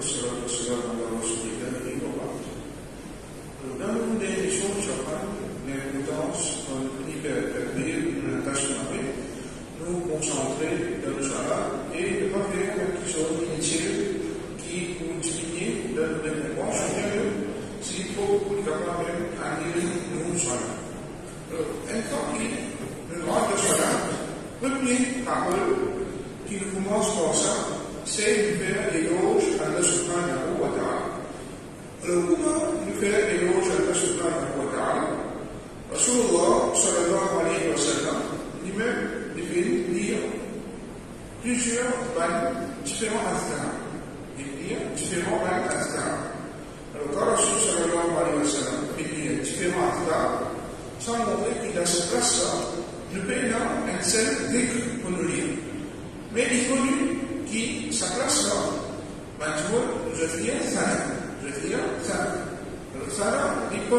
والصلاة والسلام على رسول الله وبعد. Dans le monde des émissions, Japan, l'importance dans le univers permis de la tâche marée, nous concentrer dans le Shara et de ne pas faire quelque chose d'inutile qui continue dans le développement chacun s'il faut pour le capable d'annuler nous Shara. Un temps qui le droit de Shara, première parole qui nous commence par ça, c'est de faire l'éloge à Allah subhanahu wa ta'ala. Alors, comment nous faire l'éloge à Allah subhanahu wa ta'ala? Rasulullah sallallahu alayhi wa sallam lui-même définit dire plusieurs différents azkars. Il dit différents azkars. Alors, quand Rasul sallallahu alayhi wa sallam dit différents azkars, sans montrer qu'il a cette place-là, nous payons un seul dhikr pour nous lire. Mais il faut lui qui sa place là, tu vois, je veux dire ça. Alors ça, il peut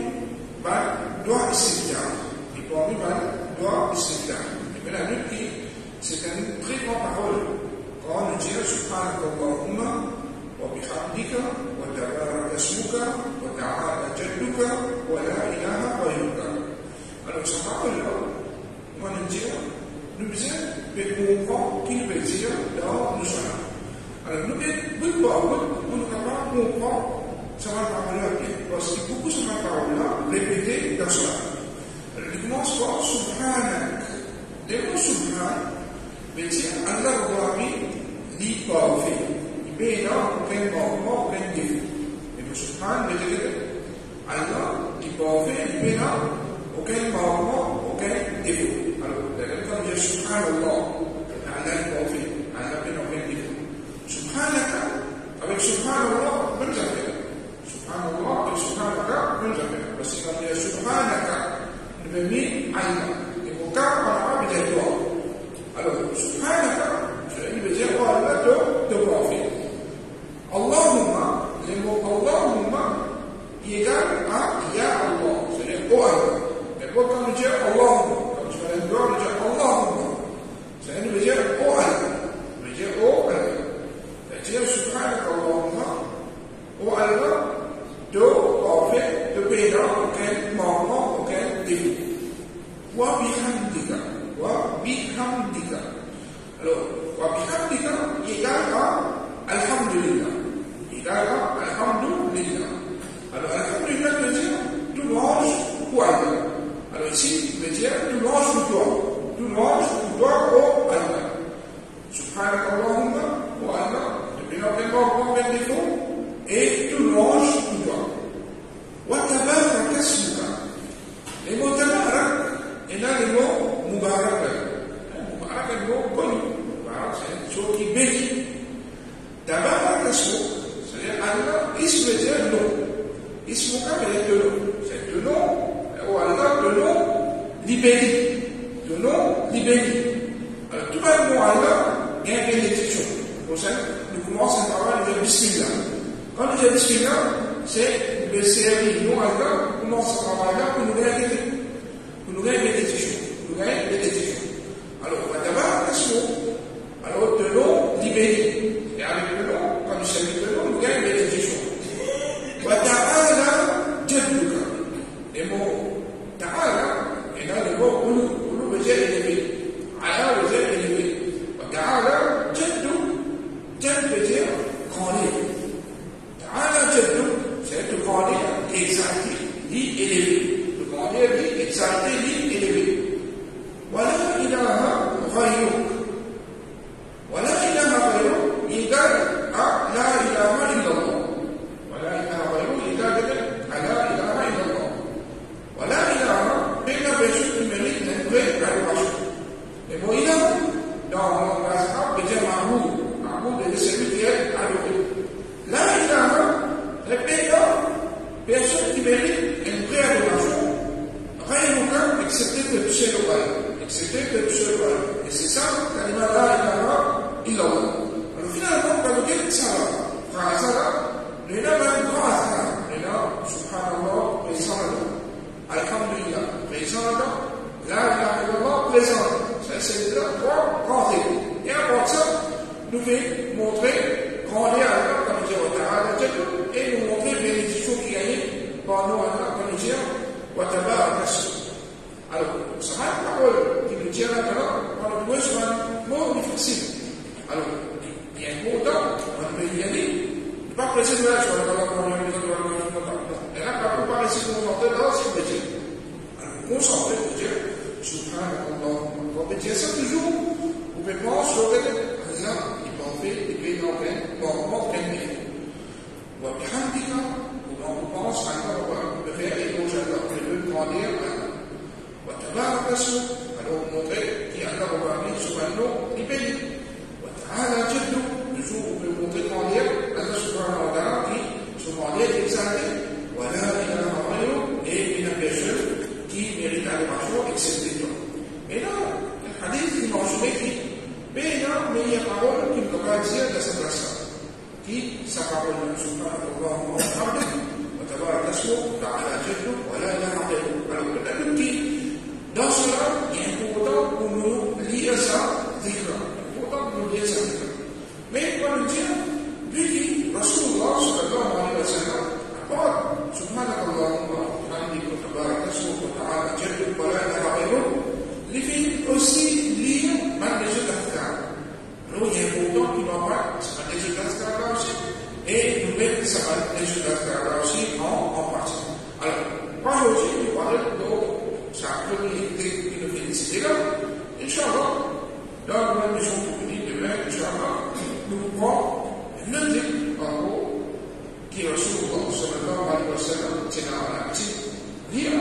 avoir doit istighfar. Il peut avoir doit istighfar. Mais la nuit qui, c'est une très grande parole. Quand on dit Subhanakallahumma wa bihamdika wa tabarak asmuka wa ta'ala jadduka wa la ilaha ghayruka. Alors cette parole-là, on va nous dire, nous devons comprendre qu'il veut dire dans le Shara. Alors, nous devons comprendre cette parole-là bien. Parce que beaucoup de cette parole-là répétée dans le Shara. Alors, il commence par Subhanak. Le mot Subhan veut dire Allah Rabbi dit parfait. Il peut y avoir aucun mouvement, aucun défaut. Le mot Subhan veut dire Allah dit parfait, il peut y avoir aucun mouvement, aucun défaut. Alors, quand je dis Subhanallah, Allah est parfait, Allah n'a aucun défaut. Subhanaka, avec Subhanallah, même affaire. Subhanallah, avec Subhanaka, même affaire. Parce que quand je dis Subhanaka, nous avons mis Allah. Et mon cas, en arabe, il dit toi. Alors, Subhanaka, il veut dire Allah te parfait. Allahumma, le mot Allahumma, il est égal à Ya Allah, c'est-à-dire Oh Allah. Mais quand on dit Allahumma, le droit de dire Allahumma, ça veut dire Oh Allah, ça veut dire Oh Allah. C'est-à-dire Subhanaka Allahumma, Oh Allah, de parfait, de payant, aucun manquement, aucun défaut. Wa bihamdika, wa bihamdika. Alors, wa bihamdika égale à Alhamdulillah. Égale à Alhamdulillah. Alors, Alhamdulillah veut dire tout mange pour Allah. Alors ici, il veut dire tout louange pour toi. Tout louange pour toi, oh Allah. Subhanakallahumma, oh Allah. Depuis l'entraînement, aucun défaut. Et tout louange pour toi. Wa tabarak asmuka. Les mots tabarak, et là les mots mubarak. Mubarak est le mot connu. Mubarak, c'est une chose qui bénit. Tabarak asmuka, c'est-à-dire Allah, ism veut dire nom. Ismuka veut dire de nom. C'est de nom. Oh Allah, le nom libéré. Le nom libéré. Alors, tout le mot Allah, il y a une bénédiction. Pour ça, nous commençons par le Bismillah. Quand nous disons Bismillah, c'est le servir. Nous, Allah, nous commençons par Allah pour nous gagner une bénédiction. Alors, on va d'abord question. Alors, de nom libéré. Et avec le nom, quand nous servir le nom, nous gagnons une bénédiction. Wa ta'ala jadduka. Les mots Ta'ala, et là le mot Ulu veut dire élevé. Allah veut dire élevé. Ta'ala, Jaddu, Jadd veut dire grandir. Ta'ala Jaddu, c'est de grandir, exalté, dit élevé. De grandir, dit exalté, dit élevé. Wa la ilaha ghayruk. Wa la ilaha ghayruk égale à la ilaha illallah. Wa la ilaha ghayruk égale à la ilaha illallah. Voilà, il a un péché qui mérite une vraie adoration. Le mot ilah, dans le langage arabe, veut dire Mahmoud. Mahmoud est celui qui est adoré. Là, il a un personne qui mérite une vraie adoration. Rien aucun, excepté que le seul roi. Et c'est ça, l'anima la ilaha illallah. Alors finalement, quand on dit ça, il y a un grand hasard. Il y a subhanallah, et sallallahu. Alhamdulillah, présent, la ilaha illallah, présent. Ça, c'est trois grands éléments. Et après ça, nous fait montrer grandir à Allah comme et nous montrer les bénédictions qui gagnent par nous, comme nous dire, alors, ça va être parole qui nous tient là-dedans, on a besoin d'un mot difficile. Alors, il y a un mot temps, on peut y aller, pas pressé de là, je vais aller dans la maison de la maison de la maison. Et là, on peut pas laisser concentrer dans ce que Dieu. Alors, concentrer pour Dieu, subhanallah, on peut dire ça toujours, vous pouvez penser sur le disant, il peut en faire, il peut en faire, normalement, plein de vie. Ou bien, on pense maintenant, on peut faire les gauches à l'heure, les deux grandir, وتبارك اسمه alors montrer qui Allah va parler subhanahu il bénit وتعالى جده toujours on peut montrer grandir Allah subhanahu wa ta'ala qui se grandir exalté ولا إله غيره et il n'y a personne qui mérite l'adoration excepté toi et là le hadith il mentionné qui mais il y a meilleure parole qui ne peut pas dire de cette place qui sa parole subhanahu wa ta'ala وتبارك اسمه تعالى جده ولا إله غيره alors peut-être qui dans cela, il est important pour nous lire ça, dhikra. Il est important pour nous lire ça, dhikra. Mais pour nous dire, lui, Rasulullah sallallahu alayhi wa sallam, apporte, subhanakallahumma, hamdika, tabaraka, subhanahu wa ta'ala, jadduk, wa la ilaha ghayruk, les filles aussi lire mal les jeux d'afkar. Alors, il est important qu'il n'en parle, ça va les jeux d'afkar là aussi, et nous mettre ça va les jeux d'afkar là aussi en partie. Alors, moi aujourd'hui, nous parlons de ça a été une félicité là. Inch'Allah, dans la mission pour venir demain, Inch'Allah, nous prenons le livre en haut qui est Rasulullah sallallahu alayhi wa sallam, c'est dans la petite lire,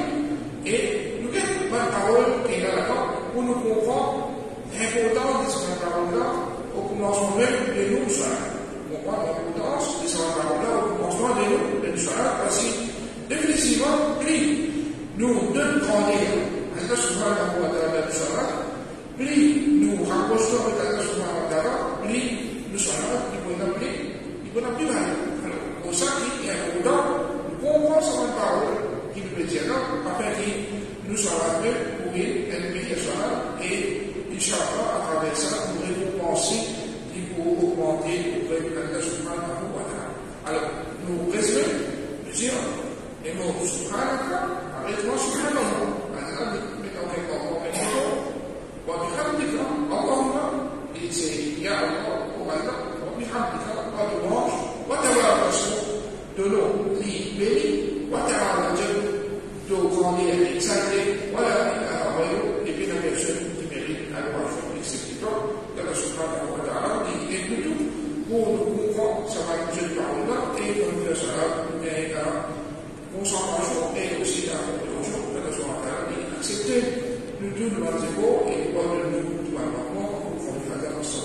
et nous avons une parole qui est là-dedans pour nous comprendre l'importance de cette parole-là au commencement même de nous, nous comprendre l'importance de cette parole-là au commencement de nous, parce que définitivement, lui, nous devons grandir. Allah subhanahu wa ta'ala nous sera, plus nous rapprochons avec Allah subhanahu wa ta'ala, plus nous serons il peut plus mal. Alors, pour ça, il y a un temps, nous comprenons cette parole qui nous dit là, afin que nous soyons mieux pour élever Yeshua et Inch'Allah, à travers ça, nous récompenser et pour augmenter auprès de Allah subhanahu wa ta'ala. Alors, nous résumons, nous disons, les mots subhanallah, arrête-moi subhanallah. وبحمدك اللهم يا الله وبحمدك الله وتبارك اسمك de l'eau li béni وتعالى جل de grandir exalté voilà et puis la personne qui mérite l'adoration excepté toi de la subhanahu wa ta'ala et de tout pour nous comprendre ça va nous aider par là et comme ça ça et à concentration et aussi à la compréhension de la subhanahu wa ta'ala accepter nous deux nous et pas de nous tout à l'heure, on va faire